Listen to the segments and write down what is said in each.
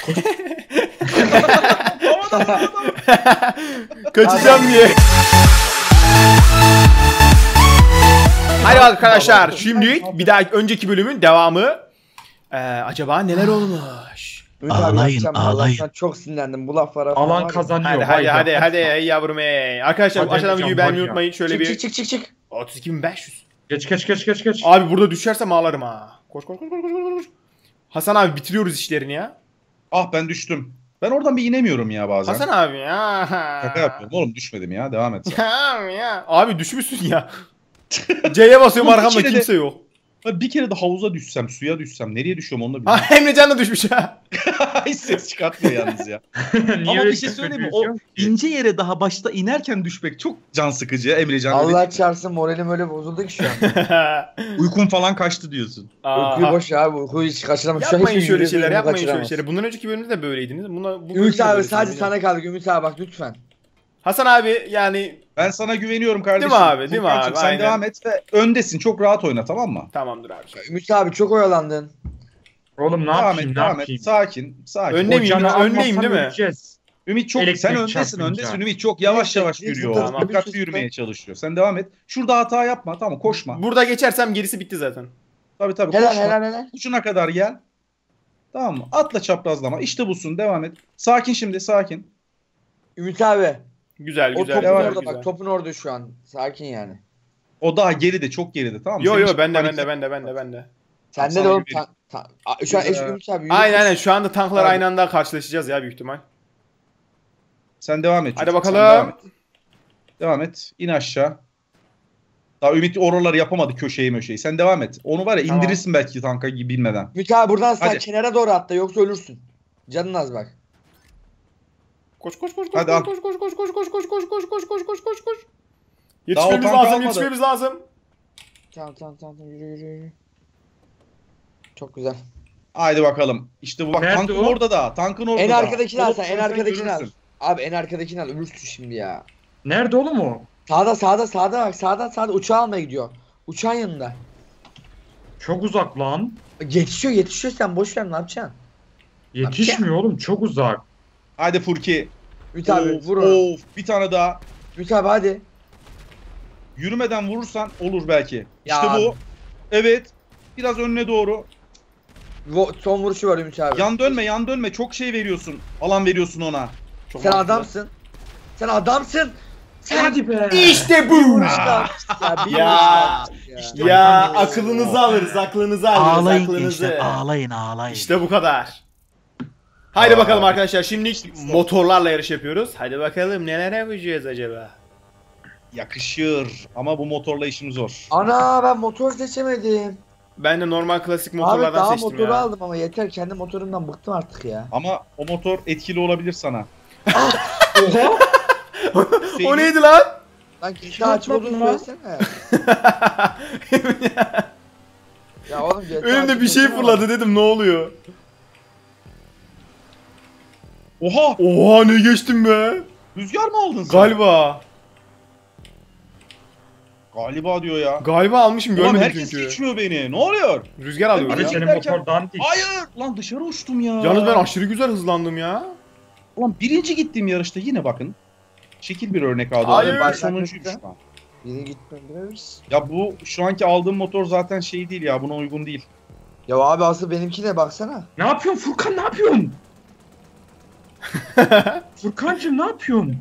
Kaçacağım diye. Hadi arkadaşlar şimdi bir daha önceki bölümün devamı. Acaba neler olmuş? Ağlayın. Çok sinirlendim bu laflara. Alan kazanıyor. Hadi ey yavrum ey. Arkadaşlar aşağıdan videoyu beğenmeyi unutmayın. Şöyle bir çık. 32.500. Geç. Abi burada düşersem ağlarım ha. Koş. Hasan abi bitiriyoruz işlerini ya. Ah ben düştüm. Ben oradan bir inemiyorum ya bazen. Hasan abi ya. Şaka yapıyorum oğlum, düşmedim ya, devam et sen. Ya. Abi düşmüşsün ya. C'ye basıyorum Oğlum, arkamda bir kere kimse yok. Bir kere de havuza düşsem, suya düşsem nereye düşüyorum onu da bilmiyorum. Emrecan da düşmüş ha. Hiç ses çıkartmıyor yalnız ya. Niye Ama öyle bir şey söyleyeyim mi? O söylüyorsun? ince yere daha başta inerken düşmek çok can sıkıcı ya Emrecan. Allah çarpsın moralim öyle bozuldu ki şu an. Uykun falan kaçtı diyorsun. Uykuyu boş abi, uykuyu hiç kaçıramam. Şu an Yapmayın hiçbir şöyle yürüyüş şeyler, uyumu yapmayın şöyle kaçıramaz. şeyler. Bundan önceki bölümde de böyleydiniz. Bu Ümit bölümde abi de sadece böylesiniz. sana kaldı. Ümit abi bak lütfen. Hasan abi yani Ben sana güveniyorum kardeşim. Değil mi abi, değil mi Furkancığım, abi? sen Aynen. devam et ve öndesin. Çok rahat oyna, tamam mı? tamamdır abi. Ümit abi çok oyalandın. Oğlum ne Devam yapayım et, ne devam yapayım? et. Sakin. Önde miyim? Canı Öndeyim değil mi? öleceğiz. Ümit çok Elektrik sen öndesin, çarpınca. öndesin. Ümit çok yavaş yavaş Elektrik yürüyor. tamam. Dikkatli yürümeye çalışıyor. Sen devam et. Şurada hata yapma, tamam, koşma. Burada geçersem gerisi bitti zaten. Tabii Helal koşma. helal. Ucuna kadar gel. Tamam mı? Atla çaprazlama. İşte busun. Devam et. Sakin şimdi, sakin. Ümit abi. Güzel O güzel. topun güzel, orada güzel. bak, topun orada şu an. Sakin yani. O daha geride, çok geride, tamam mı? Yo Senin yo için bende panik- bende. Sende Sana de oğlum güvenim. şu an Güzel. Ümit abi. Aynen şu anda tanklar Abi. aynı anda karşılaşacağız ya büyük ihtimal. Sen devam et. Hadi çocuk, sen bakalım. Devam et. İn aşağı. Daha Ümit oraları yapamadı, köşeyi möşeyi. Sen devam et. Onu var ya Tamam. indirirsin belki tanka gibi bilmeden. Ümit abi buradan sen Hadi. kenara doğru atla yoksa ölürsün. Canın az bak. Koş. Hadi al. Koş. Daha o Yetişmemiz tank lazım, almadı. yetişmemiz lazım. Tamam yürü. Çok güzel. Haydi bakalım. İşte bu bak, Nerede tankın o? orada da. Tankın orada En da. arkadakini al Onu sen, en koysan arkadakini al. görürsün. Abi en arkadakini al, ölürsün şimdi ya. Nerede oğlum o? Sağda bak, sağda uçağı almaya gidiyor. Uçağın yanında. Çok uzak lan. Yetişiyor sen boş ver, ne yapacaksın? Yetişmiyor oğlum, çok uzak. Haydi Furki. Ümit abi Of, vur onu. of, bir tane daha. Ümit abi hadi. Yürümeden vurursan olur belki. Ya. İşte bu. Evet. Biraz önüne doğru. Son vuruşu var Ümit abi. Yan dönme. Çok şey veriyorsun. Alan veriyorsun ona. Çok Sen mantıklı. adamsın. Sen Hadi be. İşte bu. vuruşta. Bir Ya. vuruşta ya. Ya aklınızı alırız, aklınızı alırız, Ağlayın aklınızı. gençler, ağlayın. İşte bu kadar. Haydi bakalım arkadaşlar, şimdi motorlarla yarış yapıyoruz. Hadi bakalım neler yapacağız acaba? Yakışır. Ama bu motorla işim zor. Ana ben motor seçemedim. Ben de normal klasik Abi motorlardan daha seçtim motoru ya. aldım ama yeter, kendi motorumdan bıktım artık ya. Ama o motor etkili olabilir sana. Oha! O neydi lan? Lan GTA açık olduğunu lan. söylesene. Ya oğlum GTA Önümde açık bir şey olsana. fırladı, dedim ne oluyor? Oha! Oha ne geçtim be? Rüzgar mı aldın sen? Galiba. Galiba diyor ya. Galiba almışım, Ulan görmedim herkes çünkü. geçmiyor beni. Ne oluyor? Rüzgar alıyor Hadi ya. senin Giderken- motor dandik. Hayır! Lan dışarı uçtum ya. Yalnız ben aşırı güzel hızlandım ya. Ulan birinci gittiğim yarışta yine bakın. Şekil bir örnek aldı. Hayır. Ben sonuncuyum şu an. Biri gitmemiz. Ya bu şu anki aldığım motor zaten şey değil ya, buna uygun değil. Ya abi asıl benimkine baksana. Ne yapıyorsun Furkan, ne yapıyorsun? Furkancığım ne yapıyorsun?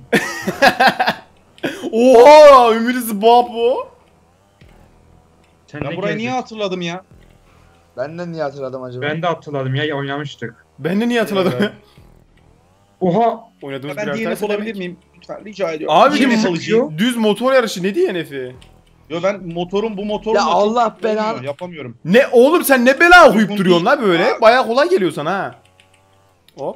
Oha Ümit Babo. Sen Ben ne burayı niye gezdin? hatırladım ya? Benden niye hatırladım acaba? Ben de hatırladım ya, oynamıştık. Ben de niye hatırladım? Oha. Oynadığımız Ben birer DNF tanesi olabilir demek. miyim? Lütfen rica ediyorum. Abi DNF düz, alacağım. düz motor yarışı ne DNF'i? Yo ben bu motorumla Ya çok Allah olmuyor, belanı. yapamıyorum. Ne oğlum sen ne bela okuyup Uygun duruyorsun değil. la böyle? Baya kolay geliyor sana ha. Hop.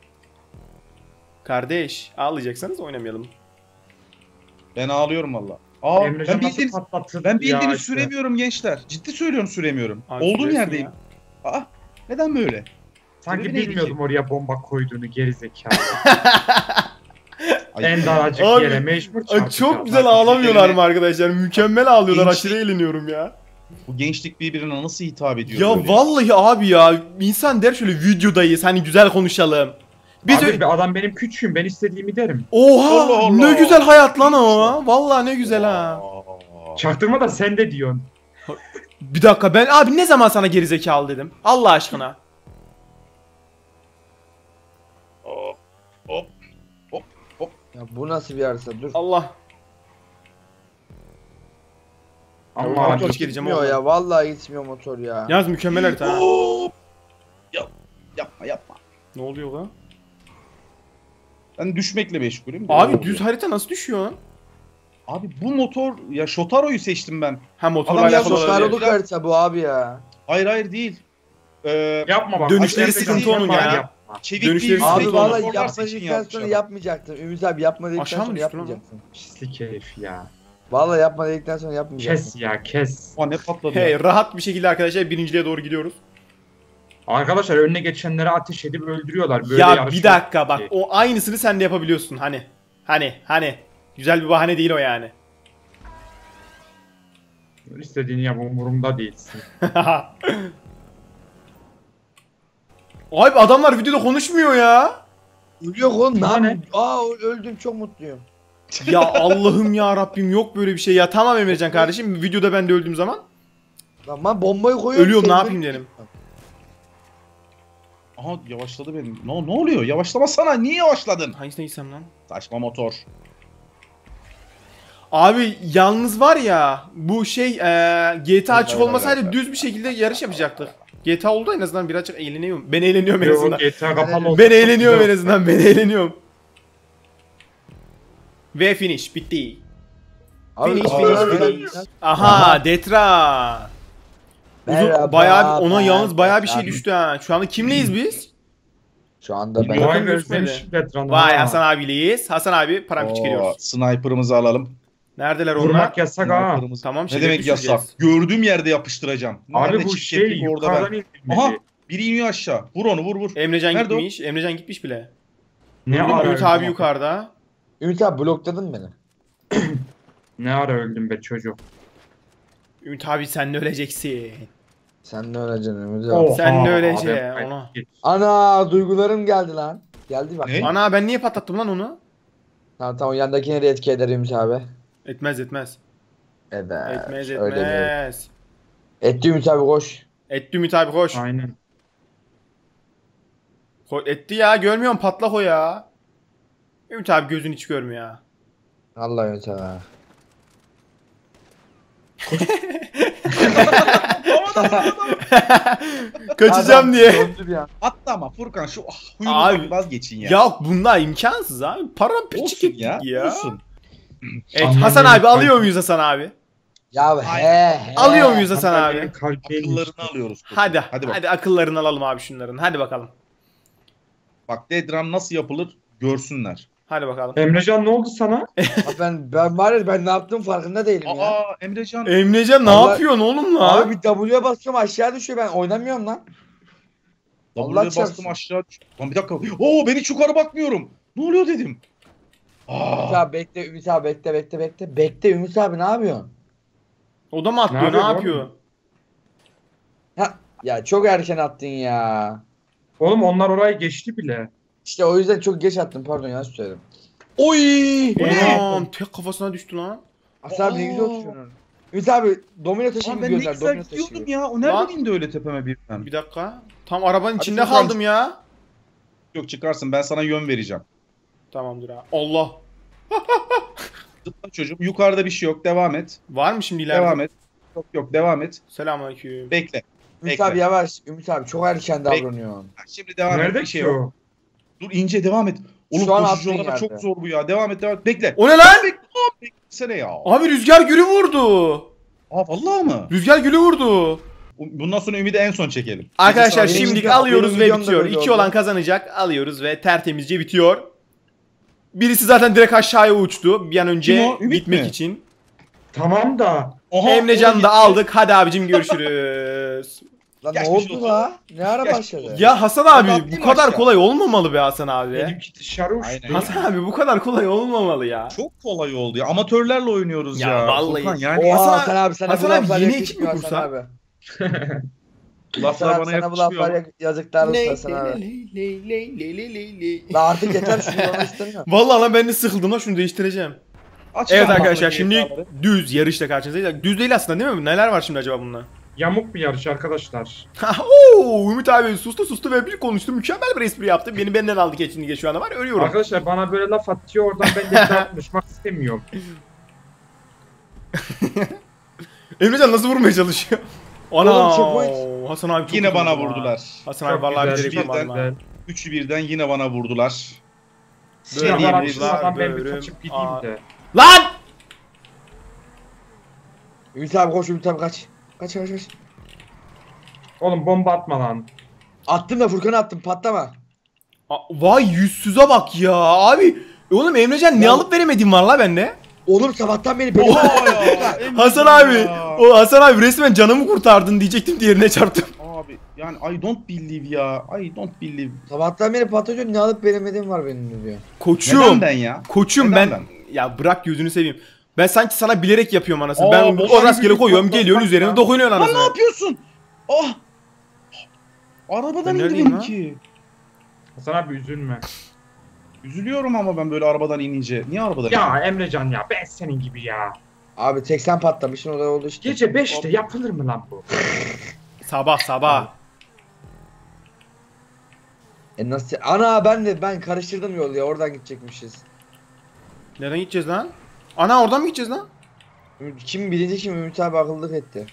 Kardeş ağlayacaksanız oynamayalım. Ben ağlıyorum valla. Aa Emrecan ben nasıl bildiğiniz, patlattı ben bildiğiniz ya işte. süremiyorum gençler. Ciddi söylüyorum süremiyorum. Abi Olduğum sürersin yerdeyim. Aa neden böyle? Sanki Sebebi neydi bilmiyordum ki? oraya bomba koyduğunu, gerizekalı. Ay, En daracık Abi, yere mecbur Ay, çarpacağım. çok güzel Bak, ağlamıyorlar üzerine- mı arkadaşlar? Mükemmel ağlıyorlar. İnci- Aşırı eğleniyorum ya. Bu gençlik birbirine nasıl hitap ediyor Ya böyle? vallahi abi ya insan der şöyle videodayız hani güzel konuşalım. Biz Abi bir adam benim küçüğüm, ben istediğimi derim. Oha Allah Allah. ne güzel hayat lan o. Vallahi ne güzel ha. Aa. Çaktırma da sen de diyorsun. Bir dakika ben abi ne zaman sana gerizekalı dedim? Allah aşkına. Hop, hop, hop, hop. Ya bu nasıl bir arsa? Dur. Allah. Allah Motor Allah. gireceğim Gitmiyor oğlum. ya. Vallahi gitmiyor motor ya. Yalnız mükemmel harita ha. Hop. Yapma yapma. Ne oluyor lan? Ben düşmekle meşgulüm. Abi Doğru düz oluyor. harita nasıl düşüyor? Abi bu motor ya Shotaro'yu seçtim ben. Ha motorla Adam ya alakalı sosyal olabilir. Sarılık harita bu abi ya. Hayır değil. Yapma bak. Dönüşleri Aşağıda sıkıntı şey onun yapma, ya. yapma. Çevik Dönüşleri değil. sıkıntı Abi onun. vallahi Motorlar yapma seçin dedikten sonra yapacağım. yapmayacaktım. Ümit abi yapma dedikten Aşağı mı sonra düştü lan o? yapmayacaksın. Pislik herif ya. Vallahi yapma dedikten sonra yapmayacaksın. Kes ya kes. Aa, ne patladı Hey ya. rahat bir şekilde arkadaşlar birinciliğe doğru gidiyoruz. Arkadaşlar önüne geçenlere ateş edip öldürüyorlar. Böyle Ya bir yarışıyor dakika bak ki. o aynısını sen de yapabiliyorsun hani. Hani. Güzel bir bahane değil o yani. İstediğini yap, umurumda değilsin. Abi adamlar videoda konuşmuyor ya. Ölüyor oğlum ne Bana ne? yapayım? Aa öldüm çok mutluyum. Ya Allah'ım ya Rabbim yok böyle bir şey ya. Tamam Emrecan kardeşim videoda ben de öldüğüm zaman Lan ben bombayı koyuyorum. ölüyorum ne sen yapayım böyle- dedim. Aha yavaşladı benim. Ne oluyor? Yavaşlamasana. Niye yavaşladın? Hangisine gitsem lan? Saçma motor. Abi yalnız var ya bu şey GTA açık Evet, olmasaydı evet. düz bir şekilde yarış yapacaktık. GTA oldu en azından birazcık eğleniyorum. Ben eğleniyorum en Yo, azından. GTA kapalı olsa Ben çok eğleniyorum en güzel. azından ben eğleniyorum. Ve finish bitti. Abi, Finish, abi, finish. ben- Aha Detra. Merhaba, Bayağı ona yalnız ben- bayağı bir şey ben- düştü ha. Şu anda kimleyiz biz? Şu anda ben. Bilmiyorum. Vay Bakın be gözükmedi. sen şiddet ranı Vay ha. Hasan abileyiz. Hasan abi parampiç Oo, geliyoruz. sniper'ımızı alalım. Neredeler onlar? Vurmak yasak ha. Sniper'ımızı- Tamam Ne şimdi demek yasak? Gördüğüm yerde yapıştıracağım. Nerede Abi bu çirkeflik şey orada yukarıdan ben. indirmeli. Aha biri iniyor aşağı. Vur onu vur. Emrecan Nerede o? gitmiş. Emrecan gitmiş bile. Ne Gördün mü? ara Ümit öldüm abi be? yukarıda. Ümit abi blokladın beni. Ne ara öldüm be çocuk. Ümit abi sen de öleceksin. Sen ne öleceksin Ümit abi? Oha, Sen de abi, öleceksin, ay, ona. git. Ana duygularım geldi lan. Geldi bak. Ne? Ana ben niye patlattım lan onu? Tamam yandakine de etki eder Ümit abi. Etmez. Evet. Etmez öyle diyor. etmez. Etti Ümit abi koş. Etti Ümit abi koş. Aynen. Etti ya görmüyor musun patlak o ya. Ümit abi gözün hiç görmüyor ya. Allah Ümit abi. Kaçacağım Adam diye. döndü bir an. Hatta ama Furkan şu Abi, huyunuzdan vazgeçin ya. Ya bunlar imkansız abi. Paramparçık Olsun ettik ya. ya. Olsun. Evet Anlam Hasan yok abi alıyor kanka. muyuz Hasan abi? Ya he. Alıyor muyuz Hasan abi? Benim kalbim Akıllarını alıyoruz. Hadi Hadi bak. hadi akıllarını alalım abi şunların. Hadi bakalım. Bak Dead Run nasıl yapılır görsünler. Hadi bakalım. Emrecan ne oldu sana? Abi ben var ya ben ne yaptığım farkında değilim ya. Aa Emrecan. Emrecan ne Allah- yapıyorsun oğlum lan? Abi bir W'ye basıyorum aşağı düşüyor ben oynamıyorum lan. Allah W'ye çarpsın. bastım aşağı. Lan bir dakika. Oo ben hiç yukarı bakmıyorum. Ne oluyor dedim. Ümit Aa. abi bekle Ümit abi bekle. Bekle Ümit abi ne yapıyorsun? O da mı atlıyor? Ne Nerede yapıyor? oğlum? Ha, ya çok erken attın ya. Oğlum onlar orayı geçti bile. İşte o yüzden çok geç attım pardon yanlış söyledim. Oy! Anam tek kafasına düştü lan. Aslan abi ne güzel oturuyorsun. Ümit abi domino taşı Lan gibi ben ne gönder güzel domino taşı gidiyordum gibi. ya. O nereden Lan. indi öyle tepeme birden? Bir dakika. Tam arabanın içinde Furkan. kaldım ya. Yok çıkarsın ben sana yön vereceğim. Tamamdır ha. Allah. Zıpla çocuğum. Yukarıda bir şey yok. Devam et. Var mı şimdi ileride? Devam et. Yok devam et. Selamünaleyküm. Bekle. Ümit Bekle. abi yavaş. Ümit abi çok erken Bekle. davranıyorsun. Ha, şimdi devam et. Nerede Bir şey ki yok. o? Dur ince devam et. Oğlum Şu an koşucu attığın olarak çok yerde. zor bu ya. Devam et devam et. Bekle. O ne lan? Beklesene ya. Abi rüzgar gülü vurdu. Aa vallahi mı? Rüzgar gülü vurdu. Bundan sonra Ümidi en son çekelim. Arkadaşlar Benim şimdilik videom- alıyoruz benim ve videom da bitiyor. böyle 2 oldu. olan kazanacak. Alıyoruz ve tertemizce bitiyor. Birisi zaten direkt aşağıya uçtu. Bir an önce Kim o? Ümit gitmek mi? için. Tamam da. Oha, Emrecan'ı da oraya aldık. Hadi abicim görüşürüz. Lan ne Geçmiş oldu olsun. la? Ne ara Geçmiş başladı? olsun. Ya Hasan Ben abi atlayayım bu kadar aşağı. kolay olmamalı be Hasan abi. Benimki dışarı uçtu. Aynen. Hasan abi bu kadar kolay olmamalı ya. Çok kolay oldu ya. Amatörlerle oynuyoruz Ya ya. vallahi. Furkan, yani Oha Hasan Hasan abi sana Hasan bu abi laflar yeni yakışmıyor ekip mi Hasan kursa? abi. Hasan laflar abi bana sana bu laflar yakışmıyor. yazıklar olsun Hasan abi. La artık yeter şunu olmak istemiyorum. Vallahi lan ben de sıkıldım lan şunu değiştireceğim. Aç Evet lan arkadaşlar bakalım şimdi hesapları. düz yarışla karşınızdayız. Düz değil aslında değil mi? Neler var şimdi acaba bunlar? Yamuk bir yarış arkadaşlar. Oo, Ümit abi sustu ve bir konuştu. Mükemmel bir espri yaptı. Beni benden aldı geçince şu anda var. Ölüyorum. Arkadaşlar bana böyle laf atıyor oradan ben de daha konuşmak istemiyorum. Emrecan nasıl vurmaya çalışıyor? Ana Oğlum, checkpoint. Hasan abi çok Yine iyi bana vurdu ha. vurdular. Hasan abi Çok vallahi güzel, bilerek çok vurmadım ha. güzel. Üçü birden yine bana vurdular. Silahlar diyeyim, açılmadan ben bir bölüm, kaçıp gideyim de. Lan! Ümit abi koş Ümit abi kaç. Kaç. Oğlum bomba atma lan. Attım da Furkan'a attım patlama. Vay yüzsüze bak ya abi. Oğlum Emrecan ne Ya- alıp veremediğim var la bende. Oğlum sabahtan beri beni Oha ya, Emrecan Hasan abi. ya. O Hasan abi resmen canımı kurtardın diyecektim diğerine çarptım. Abi yani I don't believe ya. I don't believe. Sabahtan beri patlatıyor ne alıp veremediğim var benim diyor. Koçum. Neden ben ya? Koçum Neden ben. Ya bırak gözünü seveyim. Ben sanki sana bilerek yapıyorum anasını. Aa, Ben bu o rastgele harbi koyuyorum bir geliyorsun patlatmak üzerine ya. dokunuyorsun Lan ne anasını. yapıyorsun? Ah! Arabadan Ben indi neredeyim lan? benimki. Hasan abi üzülme. Üzülüyorum ama ben böyle arabadan inince. Niye arabadan Ya Emrecan ya ben senin gibi ya. Abi tek sen patlamışsın o da oldu işte. Gece 5'te yapılır mı lan bu? Sabah. Nasıl? Ben karıştırdım yolu ya oradan gidecekmişiz. Nereden gideceğiz lan? Ana oradan mı gideceğiz lan? Kim birinci kim Ümit abi akıllık etti.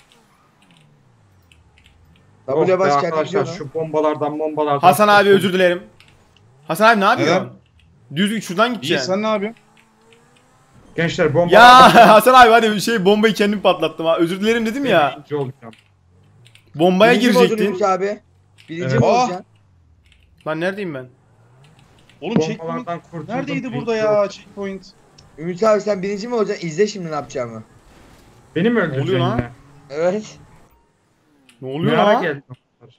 Oh W'ye be bas kendi arkadaşlar gidiyor lan. şu bombalardan. Hasan abi özür dilerim. Hasan abi ne yapıyorsun? Neden? Düz şuradan İyi gideceksin. sen ne yapıyorsun? Gençler bombalardan. Ya Hasan abi hadi bombayı kendim patlattım ha. Özür dilerim dedim ya. Birinci olacağım. Bombaya Birinci mi olacaksın girecektin. Ümit abi? Birinci Evet. mi Aa! olacaksın? Lan neredeyim ben? Oğlum checkpoint Bombalardan kurtuldum. neredeydi birinci burada ya olacağım. checkpoint? Ümit abi sen birinci mi olacaksın? İzle şimdi ne yapacağımı. Beni mi Oluyor öldüreceksin lan. yine? Evet. Ne oluyor Ne ara lan? geldin?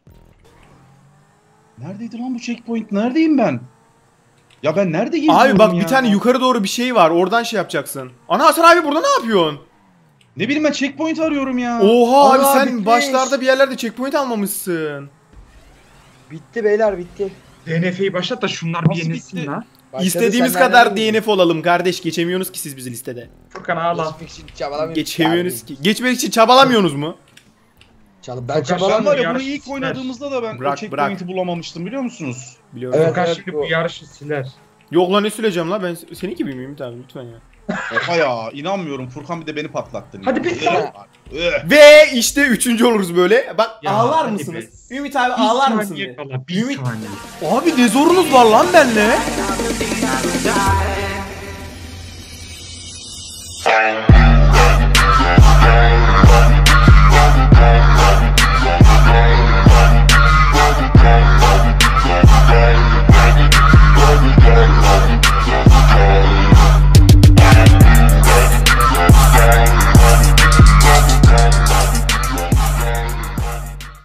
Neredeydi lan bu checkpoint? Neredeyim ben? Ya ben nerede geziyorum Abi bak ya? bir tane yukarı doğru bir şey var. Oradan şey yapacaksın. Ana Hasan abi burada ne yapıyorsun? Ne bileyim ben checkpoint arıyorum ya. Oha abi Ana, sen bitmiş. başlarda bir yerlerde checkpoint almamışsın. Bitti beyler bitti. DNF'yi başlat da şunlar bir Nasıl yenilsin bitti? lan. Başladı, İstediğimiz sen kadar nereden DNF olalım kardeş. Geçemiyorsunuz ki siz bizi listede. Furkan ağla. Geçmek için çabalamıyorum. Geçemiyorsunuz ki. Geçmek için çabalamıyorsunuz mu? Ben Furkan, Ben çabalamıyorum. var ya bunu Yarış ilk siler. oynadığımızda da ben Bırak, o checkpoint'i bulamamıştım biliyor musunuz? Biliyorum. Evet. Furkan şimdi bu yarışı siler. Yok lan ne süleceğim lan ben senin gibi miyim abi lütfen ya. Oha ya inanmıyorum Furkan bir de beni patlattın. Hadi ya. bir Ya. Ve işte üçüncü oluruz böyle. Bak Ya, ağlar hadi mısınız? be. Ümit abi Bir ağlar mısın? saniye be? kala, bir Ümit- saniye. Abi ne zorunuz var lan benimle?